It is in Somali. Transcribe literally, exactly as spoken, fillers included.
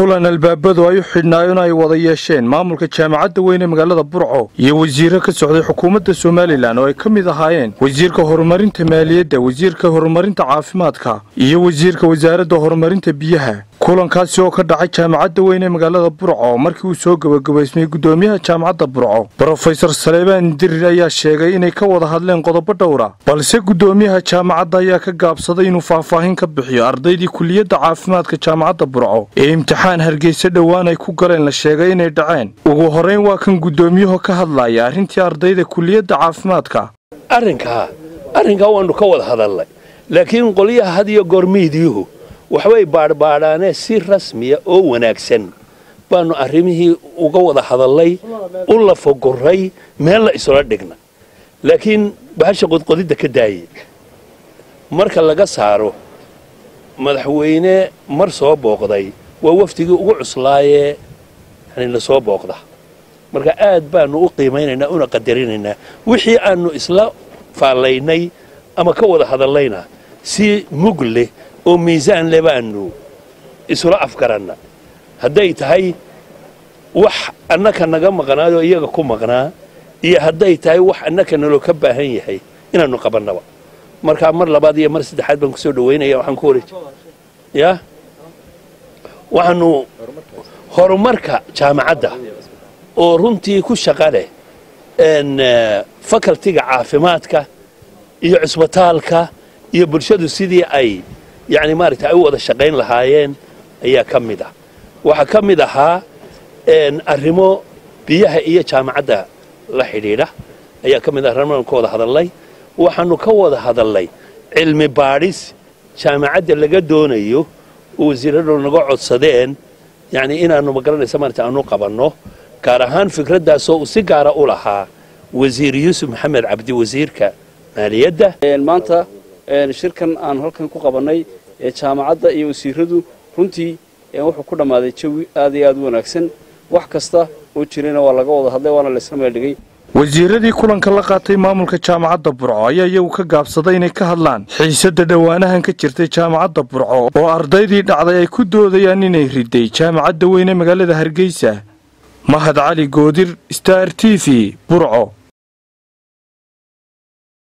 kulan albaabadu ay u xidhnaayeen ay wada yeesheen maamulka jaamacadda weyn ee magaalada Burco iyo wasiirro ka socday xukuumadda Soomaaliland oo ay ka mid ahaayeen wasiirka horumarinta maaliyadda, wasiirka horumarinta caafimaadka iyo wasiirka wasaaradda horumarinta biyaha. kulankaasi oo ka dhacay jaamacadda weyn ee magaalada Burco markii uu soo gabagabaysmay gudoomiyaha jaamacadda Burco Professor Saleebaan Dirir ayaa sheegay inay ka wada hadleen qodobo dhowr ah, balse gudoomiyaha jaamacadda ayaa ka gaabsaday inuu faahfaahin ka bixiyo ardaydii kulliyadda caafimaadka jaamacadda Burco ee imtixaan Hargeysa dhawaan ay ku galeen la sheegay inay dhaceen. ugu horeyn waa kan gudoomiyuhu ka hadlaya arrintii ardayda kulliyadda caafimaadka. arrinka arrinka waanu ka wada hadalnay, laakiin qoliyaha had iyo goor miidiyuhu waxay baarbaaraanee si rasmi ah oo wanaagsan baanu arrimihii uga wada hadalay u la fogoray meel la isla dhigna. laakiin bahasha qodqodida ka daayay marka laga saaro madaxweyne mar soo booqday waa waftigii ugu cuslaayee yani la soo booqda. marka aad baanu u qiimeynaynaa una qadarinaynaa wixii aanu isla faalaynay ama ka wada hadalayna si mugle oo miisaan leh baanu isla afgaranna. hadday tahay wax annaka naga maqnaado iyaga ku maqnaa iyo hadday tahay wax annaka naloo ka baahan yahay inaanu qabannaba. marka mar labaad iyo mar saddexaad baan kusoo dhaweynaya waxaan ku wareej ya waxaanu horumarka jaamacadda oo runtii ku shaqa leh fakaltiga caafimaadka iyo cusbitaalka iyo bulshadu sidii ay يعني مارت أي وضع شقين لهايين هي كمدة وحكمدة ها إن الرمو بيها هي جامعة لحديدة هي كمدة الرمو كوض هذا اللي وحنو كوض هذا اللي علم باريس جامعة اللي قدون أيوه وزيرنا نقعد صدين يعني إن أنو مقرن سمرت أنو قبرنه كارهان فكرة ده سو سجارة أولها وزير يوسف محمد عبدي وزير كمالية ده المانتا shirkan aan halkan ku qabanay ee jaamacadda iyo wasiiradu runtii wuxuu ku dhamaaday jawi aad iyo aad u wanaagsan. wax kasta oo jirina waa laga wada hadlay waana la isla meel dhigay. wasiiradii kulanka la qaatay maamulka jaamacadda Burco ayaa iyagu ka gaabsaday inay ka hadlaan xiisadda dhawaanahan ka jirtay jaamacadda Burco oo ardaydii dhacday ay ku doodayaan inay riday jaamacadda weyn ee magaalada Hargeysa. Mahad Cali Goodir, Star T V, Burco.